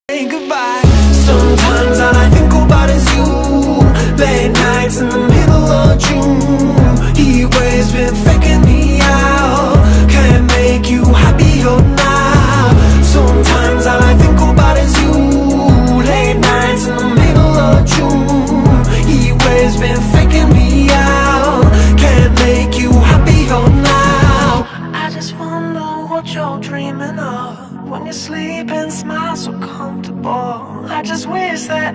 Say goodbye. Sometimes all I think about is you. Late nights in the middle of June. He always been faking me out. Can't make you happier now. Sometimes all I think about is you. Late nights in the middle of June. He always been faking me out. Can't make you happier now. I just wonder what you're dreaming of when you sleep and smile so comfortable. I just wish that